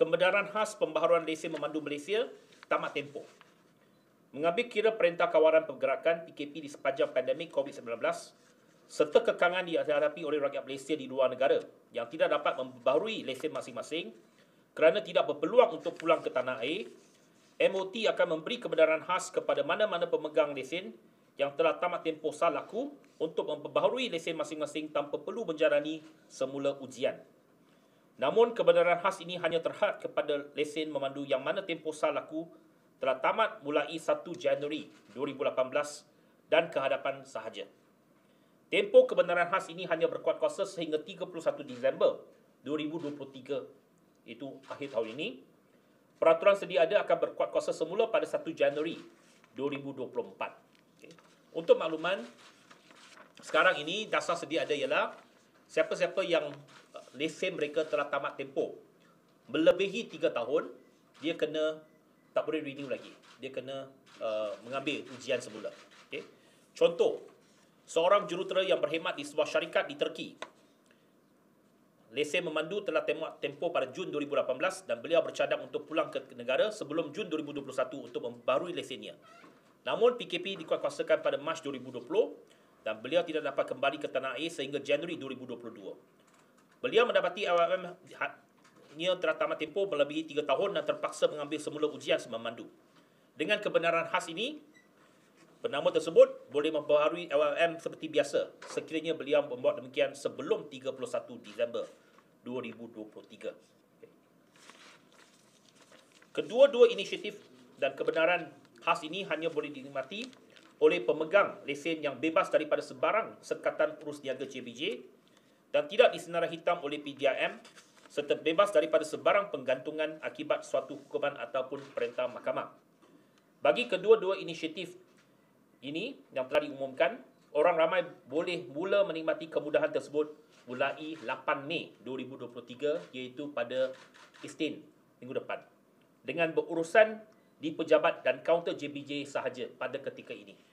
Kebenaran khas pembaharuan lesen memandu Malaysia tamat tempoh. Mengambil kira Perintah Kawalan Pergerakan PKP di sepanjang pandemik COVID-19 serta kekangan dihadapi oleh rakyat Malaysia di luar negara yang tidak dapat membaharui lesen masing-masing kerana tidak berpeluang untuk pulang ke tanah air, MOT akan memberi kebenaran khas kepada mana-mana pemegang lesen yang telah tamat tempoh sah laku untuk memperbaharui lesen masing-masing tanpa perlu menjalani semula ujian. Namun, kebenaran khas ini hanya terhad kepada lesen memandu yang mana tempoh sah laku telah tamat mulai 1 Januari 2018 dan kehadapan sahaja. Tempoh kebenaran khas ini hanya berkuat kuasa sehingga 31 Disember 2023, itu akhir tahun ini. Peraturan sedia ada akan berkuat kuasa semula pada 1 Januari 2024. Okay. Untuk makluman, sekarang ini dasar sedia ada ialah siapa-siapa yang lesen mereka telah tamat tempoh melebihi 3 tahun, dia kena tak boleh renew lagi. Dia kena mengambil ujian semula. Okay. Contoh, seorang jurutera yang berkhidmat di sebuah syarikat di Turki. Lesen memandu telah tamat tempoh pada Jun 2018 dan beliau bercadang untuk pulang ke negara sebelum Jun 2021 untuk membaharui lesennya. Namun PKP dikuatkuasakan pada Mac 2020 dan beliau tidak dapat kembali ke tanah air sehingga Januari 2022. Beliau mendapati LLM-nya telah tamat tempoh melebihi 3 tahun dan terpaksa mengambil semula ujian memandu. Dengan kebenaran khas ini, penama tersebut boleh membaharui LLM seperti biasa sekiranya beliau membuat demikian sebelum 31 Disember 2023. Kedua-dua inisiatif dan kebenaran khas ini hanya boleh dinikmati oleh pemegang lesen yang bebas daripada sebarang Sekatan Urus Niaga JBJ dan tidak disenarai hitam oleh PDRM serta bebas daripada sebarang penggantungan akibat suatu hukuman ataupun perintah mahkamah. Bagi kedua-dua inisiatif ini yang telah diumumkan, orang ramai boleh mula menikmati kemudahan tersebut mulai 8 Mei 2023 iaitu pada Isnin minggu depan dengan berurusan di pejabat dan kaunter JBJ sahaja pada ketika ini.